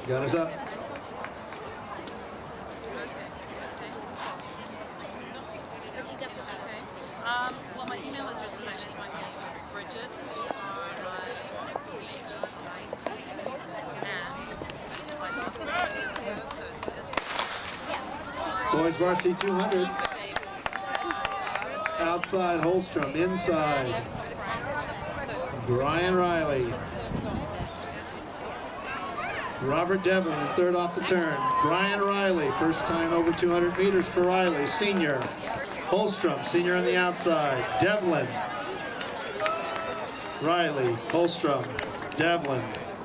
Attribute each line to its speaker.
Speaker 1: Gun is up.
Speaker 2: Well, my email address is actually my name. It's Bridget, RHBS, and my last name is CCA, so it's
Speaker 1: Boys varsity 200. Outside Holstrom, inside Brian Riley. Robert Devlin in third off the turn. Brian Riley, first time over 200 meters for Riley, senior. Holstrom, senior on the outside. Devlin. Riley, Holstrom, Devlin.